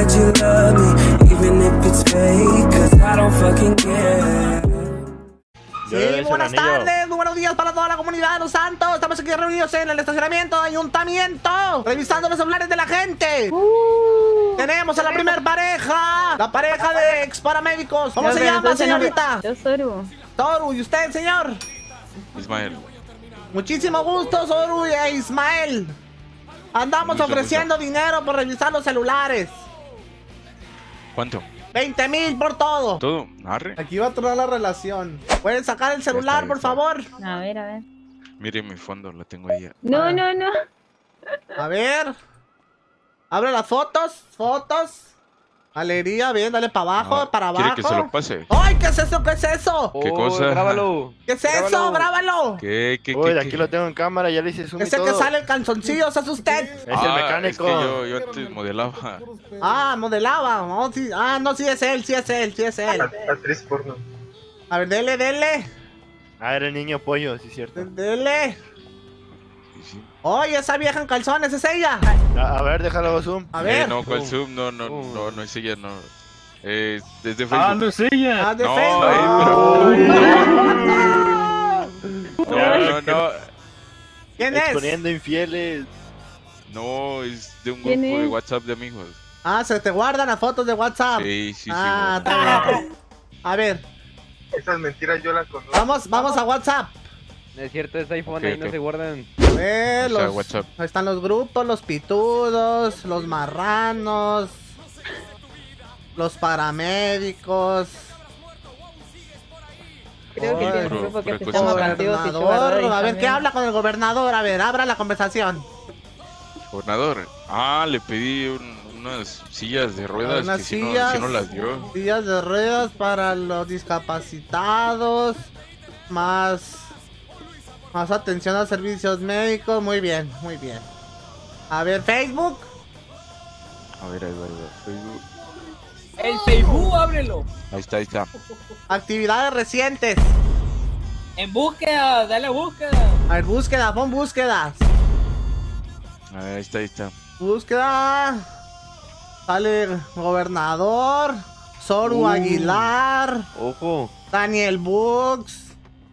that you love me, even if it's fake, 'cause I don't fucking care. Sí, buenas tardes, muy buenos días para toda la comunidad de Los Santos. Estamos aquí reunidos en el estacionamiento de Ayuntamiento, revisando los celulares de la gente. Tenemos a la primer pareja, la pareja de ex paramédicos. ¿Cómo se llama, señorita? Yo, Soru. Soru, ¿y usted, señor? Ismael. Muchísimo gusto, Soru e Ismael. Andamos ofreciendo dinero por revisar los celulares. ¿Cuánto? 20,000 por todo. ¿Todo? ¿Arre? Aquí va a tronar la relación. ¿Pueden sacar el celular, por favor? A ver, a ver. Mire mi fondo, la tengo ahí. No, no, no. A ver. Abre las fotos. Fotos. Galería, bien, dale para abajo, No, para abajo. ¿quiere que se lo pase? ¡Ay, qué es eso! ¿Qué es eso? ¿Qué cosa? Grábalo. ¿Qué es eso? ¡Grábalo! ¿Qué? Uy, aquí lo tengo en cámara, ya le hice zoom y Ese que todo. sale el calzoncillo, ¿ese es usted? Es el mecánico. Es que yo antes modelaba. Ah, modelaba. No, sí. Ah, no, sí es él, sí es él, sí es él. Actriz porno. A ver, dele, dele. Ah, era el niño pollo, sí es cierto. Dele. Sí. Oye, esa vieja en calzones, ¿es ella? A ver, déjalo zoom. A ver. No, ¿cuál zoom? No es ella, no. Es de Facebook. Ah, no es ella. Ah, de No, Facebook. No. ¿Quién es? Exponiendo infieles. No, es de un ¿Quién grupo de es? WhatsApp de amigos. Ah, se te guardan las fotos de WhatsApp. Sí. Ah, bueno. está bien. A ver, Esas mentiras yo las conozco. vamos a WhatsApp. No es cierto, es iPhone, Ok, ahí no ok. se guardan. A ver, O sea, los, WhatsApp. ahí están los grupos, los pitudos, los marranos, los paramédicos. Creo que Ay, tiene un puro- grupo que pura se cosa llama sana. Partido Gobernador, a ver, ¿qué habla con el gobernador? A ver, abra la conversación. Gobernador. Le pedí unas sillas de ruedas Unas que sillas. si no las dio. Sillas de ruedas para los discapacitados, más atención a servicios médicos, muy bien, muy bien. A ver, Facebook. A ver, ahí va. Facebook. El Facebook, ábrelo. Ahí está. Actividades recientes. En búsqueda, dale a búsqueda. A ver, búsqueda, pon búsquedas. A ver, ahí está. Búsqueda. Sale gobernador, Soru Aguilar, Ojo. Daniel Books,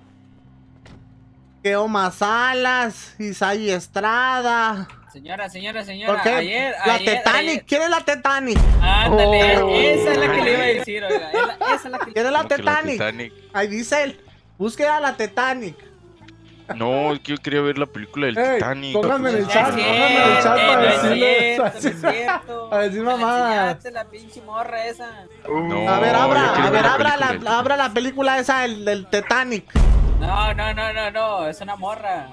Keoma Salas, Isaí Estrada. Señora, ¿Por qué? ayer. La Titanic, ¿quién es la Titanic? Ándale, Oh. esa es la que le iba a decir, oiga. Esa es la que ¿Quién es la ¿Cómo que Titanic? Titanic? Ahí dice él, búsqueda la Titanic. No, es que yo quería ver la película del Ey, Titanic. pónganme en el No chat, es pónganme en el chat cierto, para no es decirle. cierto, no es cierto. A decir mamadas. Me enseñaste la pinche morra esa. No, A ver, yo abra quiero ver la abra la película esa del Titanic. No, es una morra.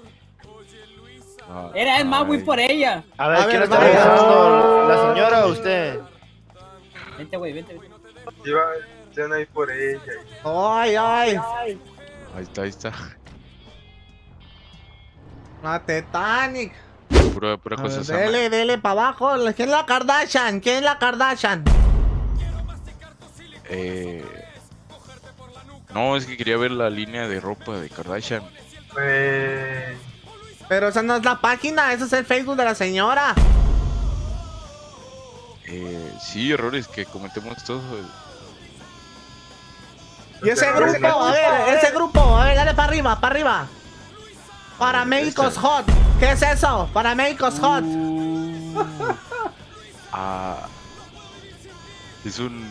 Es más, voy Ay. por ella. A ver, A ¿quién ver, está vamos. revisando? ¿La señora o usted? Vente, güey, vente. Iban ahí por ella. Ay. Ahí está. La Titanic. Pura A cosa ver, sana. dele para abajo. ¿Quién es la Kardashian? ¿Quién es la Kardashian? No, es que quería ver la línea de ropa de Kardashian. Pero esa no es la página, ese es el Facebook de la señora. Sí, errores que cometemos todos. Y ese grupo, a ver, dale para arriba. Paramédicos Hot. ¿Qué es eso? Paramédicos Hot. Es un...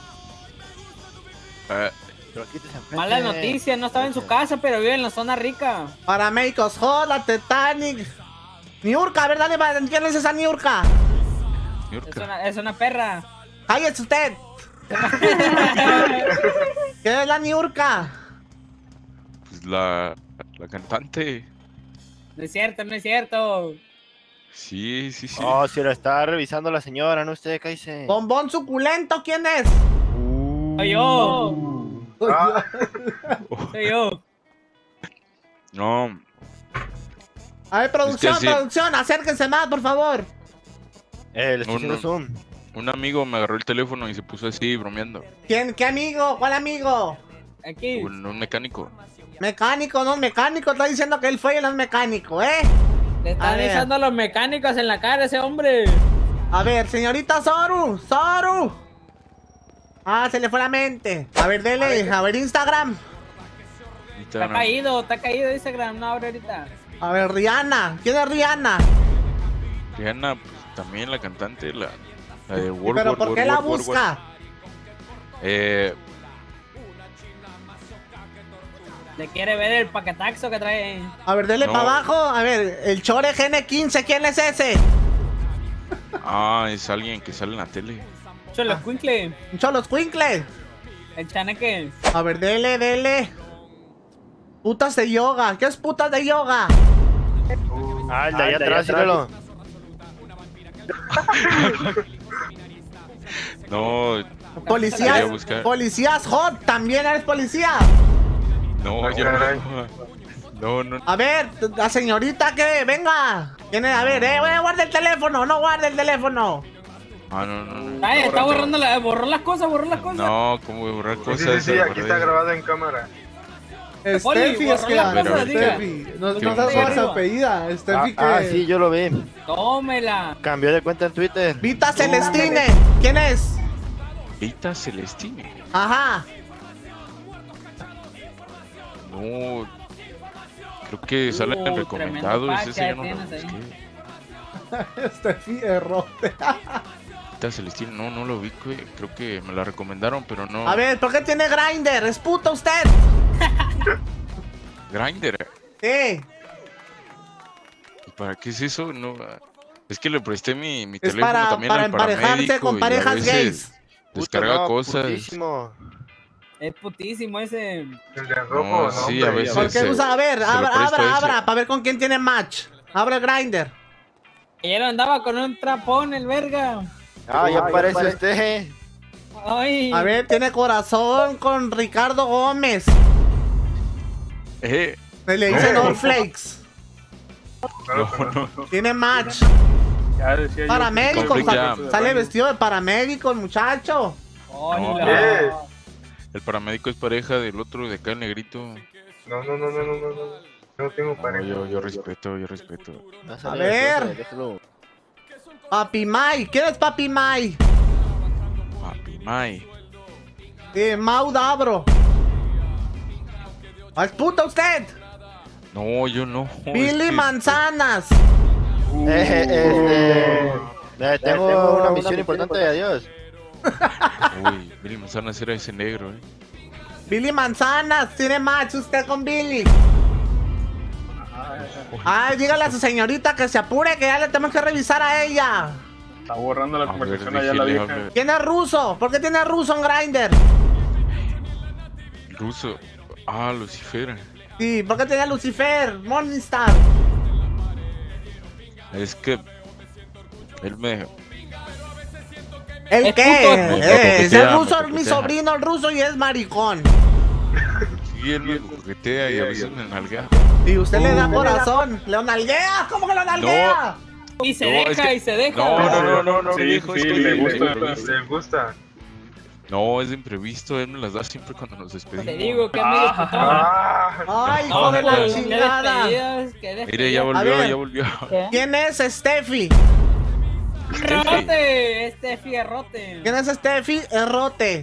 Pero quítese enfrente. Mala noticia, no estaba en su casa, pero vive en la zona rica. Paramédicos Hot, la Titanic. Niurka, a ver, dale, ¿quién es esa Niurka? Es una perra. ¡Cállese usted! ¿Qué es la Niurka? Pues la cantante. No es cierto. Sí. Oh, si lo está revisando la señora, no usted, cállese. Bombón suculento, ¿quién es? Soy yo. Soy yo. No, A ver, producción, Es que sí. producción, acérquense más, por favor. Le estoy haciendo zoom. un amigo me agarró el teléfono y se puso así bromeando. ¿Quién? ¿Qué amigo? ¿Cuál amigo? Aquí. Un mecánico. Mecánico, no es mecánico, está diciendo que él fue y él no es mecánico, ¿eh? Le A están ver. echando a los mecánicos en la cara a ese hombre. A ver, señorita Zoru. Zoru. Ah, se le fue la mente. A ver, dele. A ver, Instagram. Está caído Instagram, no abre ahorita. A ver, Rihanna. ¿Quién es Rihanna? Rihanna, pues, también la cantante, la de World ¿Pero War, por qué World la War, World busca? War. Le quiere ver el paquetaxo que trae. A ver, dele No. para abajo. A ver, el Chore GN15. ¿Quién es ese? Es alguien que sale en la tele. Cholo Quinkle, Un Cholos Quinkle. el chaneque. A ver, dele. Putas de yoga. ¿Qué es putas de yoga? Ah, el de allá atrás, síguelo. No, Policías. Quería buscar. Policías hot. ¿También eres policía? no, yo caray. no. A ver, la señorita que venga. ¿Quién es? A ver, guarda el teléfono. No guarde el teléfono. No. Ay, está borró las cosas. No, ¿cómo voy a borrar Sí, cosas? sí, aquí está grabado en cámara. Steffi es que borra la cosa, diga. Steffi. No ¿Qué sabes onda? su apellida. Steffi que. Ah, sí, yo lo vi. Tómela. Cambió de cuenta en Twitter. Vita Celestine. ¿Quién es? Vita Celestine. Ajá. No, creo que salen tremendo recomendados. pack Ese ya no lo tienes ahí. busqué. Steffi errote. Vita Celestine, no lo vi, güey. Creo que me la recomendaron, pero no. A ver, ¿por qué tiene Grindr? ¿Es puta usted? Grindr. Sí. ¿Y para qué es eso? No. Es que le presté mi Es teléfono para también al emparejarse paramédico con y a parejas veces gays. descarga Puta, no, cosas. putísimo. Es putísimo ese. El de rojo, No, no, sí, hombre, a veces. ya ¿Por qué se- usa? A ver, se lo presto a ese. abra, para ver con quién tiene match. Abre el Grindr. Ayer andaba con un trapón, el verga. Ah, ya parece usted. Ay. A ver, tiene corazón con Ricardo Gómez. Se le dice No. Flakes. No. Tiene match. Ya decía yo. Paramédico, Conflict sale Jam. vestido de paramédico el muchacho. Hola. ¿Qué? El paramédico es pareja del otro de acá, el negrito. No. Yo no tengo No, pareja. yo respeto. No A sabía, ver. déjalo. Papi Mai. ¿Quién es Papi Mai? Papi Mai. Mau Dabro. ¿Es puta usted? No, yo no. Billy es que- Manzanas. Tengo una misión importante, adiós. Uy, Billy Manzanas era ese negro, Billy Manzanas. Tiene match usted con Billy. Ay, dígale a su señorita que se apure, que ya le tenemos que revisar a ella. Está borrando la A ver, conversación allá la déjele vieja. hablar. ¿Quién es ruso? ¿Por qué tiene ruso en Grindr? Ruso. Lucifer. Sí, ¿por qué tiene Lucifer? Morningstar. Es que él me. ¿El Es qué? puto, es puto. Es el ruso, Me es mi coquetea. sobrino el ruso y es maricón. Sí, él me coquetea y a veces me nalguea. Y usted le da corazón. ¿Le nalguea? ¿Cómo que lo nalguea? Y se No, deja, es que- y se deja. No, Sí, viejo, es sí, que le es gusta, imprevisto. le gusta. No, es de imprevisto, él me las da siempre cuando nos despedimos. Te digo que es medio putón. Ay, hijo de la qué chingada. despedidas, qué Mire, despedidas. A ver. ya volvió. ¿Quién es Steffi? Errote, este fierrote. ¿Quién es Steffi? Errote.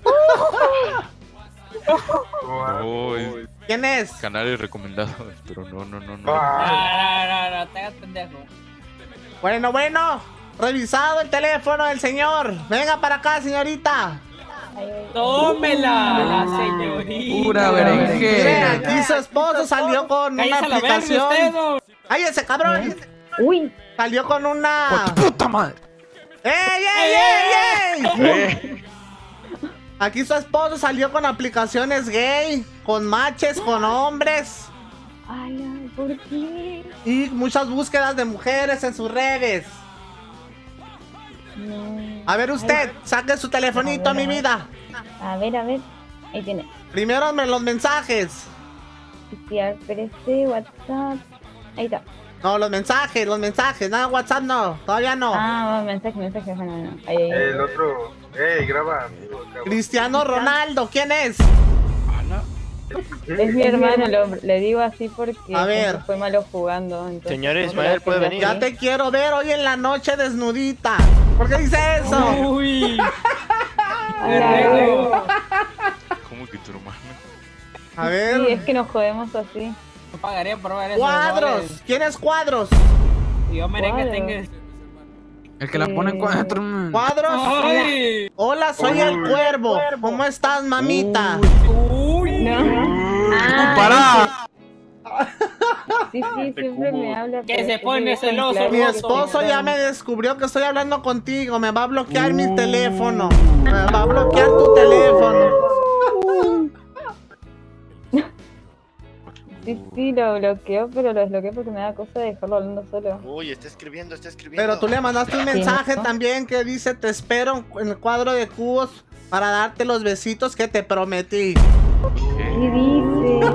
No, es ¿Quién es? canales recomendados, pero no. No, te hagas pendejo. Bueno. Revisado el teléfono del señor. Venga para acá, señorita. Tómela, la señorita. Pura berenjena. Mire, aquí su esposo salió con una Cállese la verga, usted, aplicación. no. ¡Cállese, cabrón! Uy, Salió con una. ¡Puta madre! ¡Ey! Aquí su esposo salió con aplicaciones gay, con matches, con hombres ay, ¿por qué? y muchas búsquedas de mujeres en sus redes. No. A ver usted, saque su telefonito, mi vida. A ver, ahí tiene. Primero los mensajes. Si aparece WhatsApp. Ahí está. No, los mensajes, nada, WhatsApp no, todavía no. Ah, mensaje, bueno. Ahí. El otro, graba, amigo, cabrón. Cristiano Ronaldo, ¿quién es? Es mi hermano, le digo así porque A ver. fue malo jugando. Entonces, Señor no Ismael, lo ¿puede hace venir? Ya así. te quiero ver hoy en la noche desnudita. ¿Por qué dice eso? Uy. Hola. ¿Cómo que tu hermano? A Sí, ver. es que nos jodemos así. No pagaría por ver eso. Cuadros. ¿Quién es Cuadros? Y yo merengue Cuadros. tengo. El que la pone en 4. Cuadros. Ay. Hola, soy el Cuervo. ¿Cómo estás, mamita? Uy. No. ¡Para! Sí, siempre me habla. Que pero se es pone que celoso, claro, Mi mozo. esposo ya me descubrió que estoy hablando contigo. Me va a bloquear mi teléfono. Me va a bloquear tu teléfono. Sí, lo bloqueó, pero lo desbloqueó porque me da cosa de dejarlo hablando solo. Uy, está escribiendo. Pero tú le mandaste un mensaje también que dice: te espero en el cuadro de cubos para darte los besitos que te prometí. ¿Qué dice?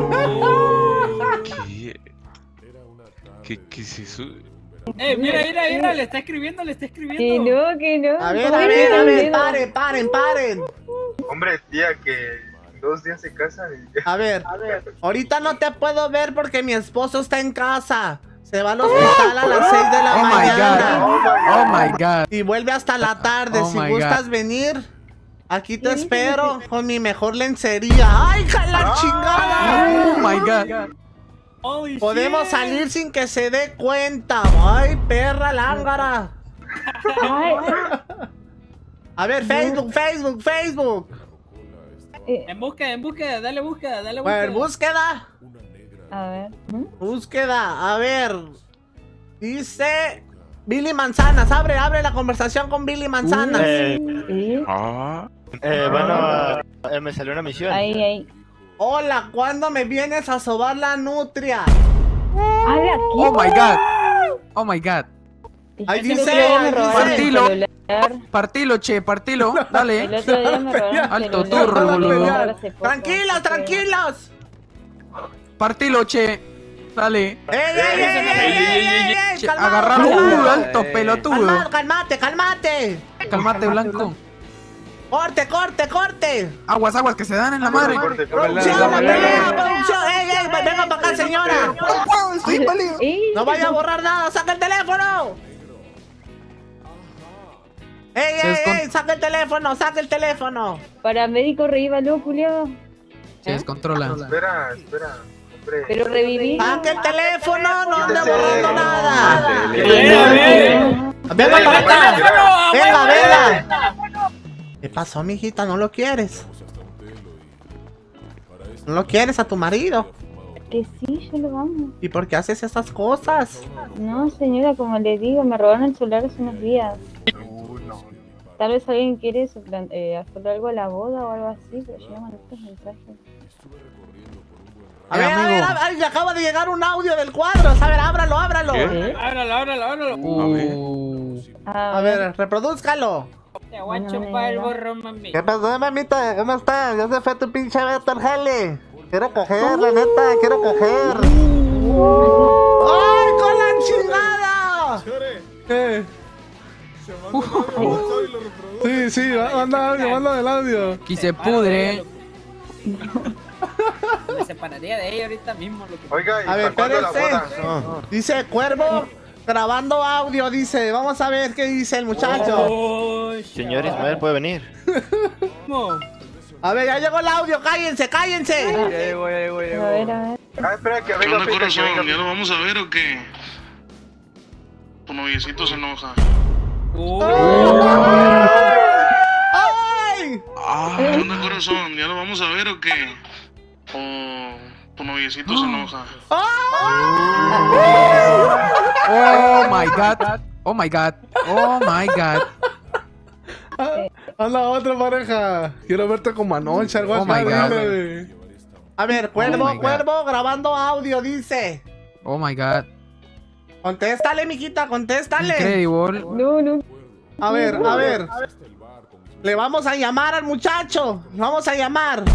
¿Qué es eso? Mira, le está escribiendo. Que no. A ver, paren. Hombre, tía, que 2 días se casan y... A ver, ahorita no te puedo ver porque mi esposo está en casa. Se va al hospital a las 6 de la Oh my mañana. god. Oh my god. Y vuelve hasta la tarde. Oh Si my gustas venir, aquí te espero con mi mejor lencería. ¡Ay, ja la chingada! Oh my god. Holy Podemos shit. salir sin que se dé cuenta. ¡Ay, perra lángara! Ay, A ver, Facebook. En búsqueda, dale búsqueda. Bueno, búsqueda. a ver. Búsqueda. A ver. Dice Billy Manzanas. Abre la conversación con Billy Manzanas. ¿Sí? Ah, Bueno, me salió una misión. Ahí. Hola, ¿cuándo me vienes a sobar la nutria? Habla aquí. Oh my god. Oh my god. Ahí El dice, otro día me ahí robaron el Partilo. celular. Partilo, che, partilo. El Dale. otro día me robaron el Alto celular. turro, boludo. Ahora hace poco, Tranquilos. Partilo, che. Dale. ¡Ey! Che, calmado, agarralo, calmado. alto pelotudo. Cálmate. Calmate, blanco. Corte. Aguas, que se dan en la madre. Producción, la pelea, producción. ¡Ey! Venga para acá, señora. Ey, No vaya a borrar nada, saca el teléfono. ¡Ey! Saca el teléfono. paramédico reívalo, culiao. Se descontrola. Espera, hombre. Pero reviví. Saca el teléfono, no ande borrando nada. Venga para acá. Venga. ¿Qué pasó, mijita? ¿No lo quieres? ¿No lo quieres a tu marido? Que sí, yo lo amo. ¿Y por qué haces esas cosas? No, señora, como le digo, me robaron el celular hace unos días. No. Tal vez alguien quiere hacerle algo a la boda o algo así, pero yo mandé estos mensajes. A ver, amigo. le acaba de llegar un audio del cuadro. A ver, ábralo. ¿Qué? Ábralo. A ver, reprodúzcalo. Te voy a chupar el borrón, mami. ¿Qué pasó, mamita? ¿Cómo estás? Ya se fue tu pinche Beto al jale. Quiero coger, la neta, quiero coger. ¡Ay, con la chingada! Sí, manda el audio. Aquí se pudre. Me separaría de ella ahorita mismo. Lo que... Oiga, ¿y A ver, para cuándo la espérese. boda? Dice Cuervo grabando audio, dice. Vamos a ver qué dice el muchacho. Oh, Señor Ismael, ¿puede venir? ¿cómo? A ver, ya llegó el audio, cállense. A ver. Ah, espera, que ¿Qué venga onda, Pita, que corazón? venga ¿Ya Pita. lo vamos a ver o qué? Tu noviecito se enoja. ¡Ay! ¿Qué onda, corazón? ¿Ya lo vamos a ver o qué? O tu noviecito se enoja. Oh my god. Oh my god. Oh my god. Anda otra pareja. Quiero verte como anoche, algo Oh así. my God. Dile. A ver, Oh my God. Cuervo grabando audio, dice. Oh my god. Contéstale, mijita, contéstale. Incredible. No. A ver. Le vamos a llamar al muchacho. Le vamos a llamar.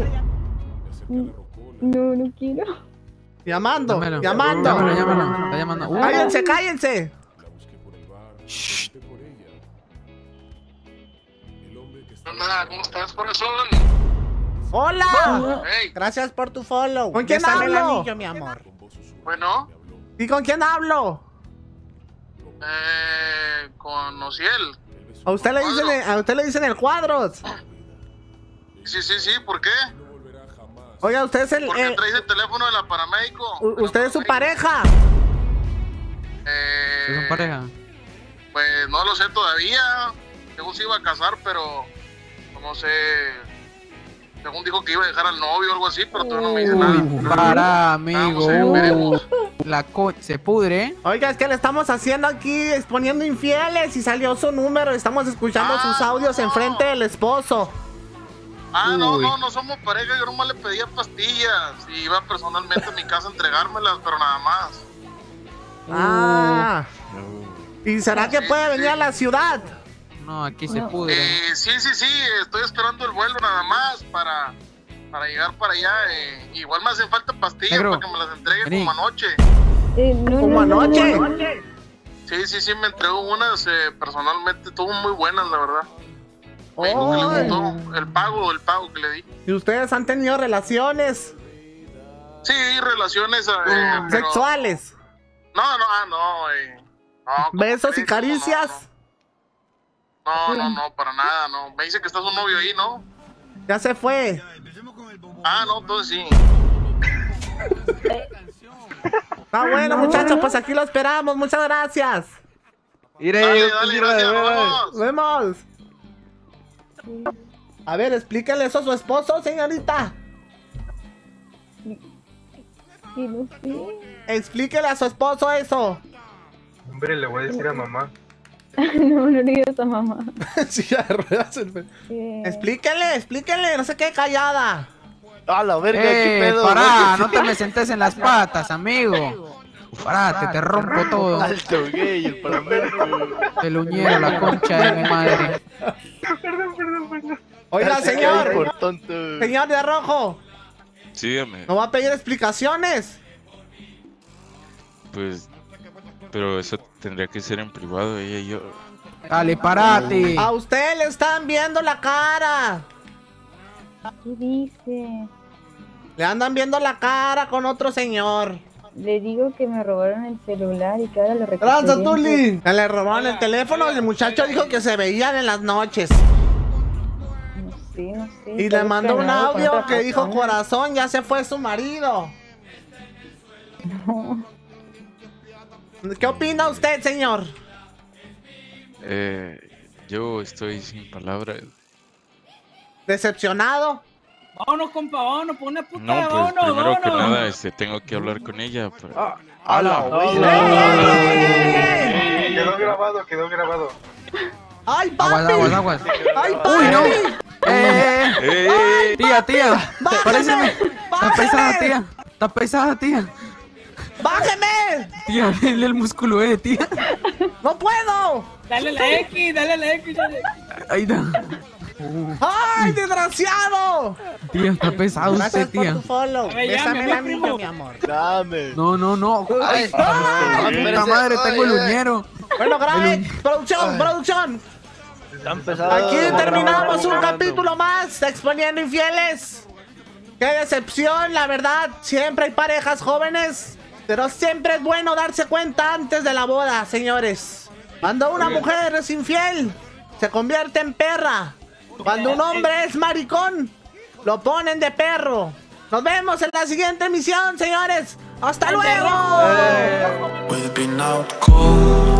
No quiero. Llamando. Llámalo. Está llamando. Cállense. Shh. ¿Qué onda? ¿Cómo estás, corazón? ¡Hola! Hey, Gracias por tu follow. ¿Con quién hablo? El anillo, mi amor. bueno, ¿Y con quién hablo? con Ociel. A usted le dicen el Cuadros. Sí, ¿por qué? Oiga, usted es el... Porque traes el teléfono de la paramédico. usted es su pareja. ¿Son pareja? Pues no lo sé todavía. Según se iba a casar, pero no sé. Según dijo que iba a dejar al novio o algo así, pero todavía no me dice nada. Para, amigo. Veremos. Se pudre. Oiga, es que le estamos haciendo aquí, exponiendo infieles y salió su número. Estamos escuchando sus audios enfrente del esposo. No somos pareja. Yo nomás le pedía pastillas y iba personalmente a mi casa a entregármelas, pero nada más. ¿Y será que puede venir a la ciudad? No, aquí se pudre. Sí, estoy esperando el vuelo nada más para llegar para allá. Igual me hacen falta pastillas Negro, para que me las entregue vení. como anoche. ¿Como anoche? Sí, me entregó unas personalmente, estuvo muy buenas, la verdad. Me dijo que le gustó el pago que le di. ¿Y ustedes han tenido relaciones Sí, relaciones pero- sexuales? No, ¿Besos y caricias? No, para nada, no. Me dice que está su novio ahí, ¿no? Ya se fue. No, entonces sí. Bueno, muchachos, pues aquí lo esperamos. Muchas gracias. Dale, gracias, nos Nos vemos. A ver, explíquenle eso a su esposo, señorita. Sí, no sé. Explíquele a su esposo eso. Hombre, le voy a decir a mamá. No le digas a mamá. Silla de ruedas. Explíquenle, no se quede callada. A la verga, qué pedo. Pará, no te me sentes en las patas, amigo. Pará, te rompo todo. Alto gay, el paramédico. Te uñero la concha de mi madre. Perdón. Oiga, señor. Por tonto. Señor de rojo. Sí, dígame. ¿No va a pedir explicaciones? Pues, pero eso tendría que ser en privado, ella y yo. Dale, parate. A usted le están viendo la cara. ¿Qué dice? Le andan viendo la cara con otro señor. Le digo que me robaron el celular y que ahora lo ¡Tranza, recuperé. Tuli! Le robaron el teléfono y el muchacho dijo que se veían en las noches. No sé. Y le mandó un audio que dijo corazón, ya se fue su marido. No. ¿Qué opina usted, señor? Yo estoy sin palabras. ¿Decepcionado? Vámonos, compa, vámonos, por una puta, No, pues vámonos, primero que vámonos. nada, tengo que hablar con ella. Para... Quedó grabado. ¡Ay, papi! Aguas. ¡Ay, papi! ¡Uy, no! Tía. Paréceme. Está pesada, tía. ¡Bájeme! Tía, denle el músculo, tía. ¡No puedo! Dale la X, dale. Ahí está. ¡Ay, desgraciado! Tía, está pesado Gracias usted, por tía. tu follow. A ver, Bésame el llame, anillo, primo. mi amor. Dame. No. Ay, puta madre, tengo el uñero. Bueno, grabe. Producción. Tan pesado. Aquí terminamos un capítulo más de Exponiendo Infieles. Qué decepción, la verdad. Siempre hay parejas jóvenes, pero siempre es bueno darse cuenta antes de la boda, señores. Cuando una mujer es infiel, se convierte en perra. Cuando un hombre es maricón, lo ponen de perro. Nos vemos en la siguiente emisión, señores. ¡Hasta luego! We've been out cold.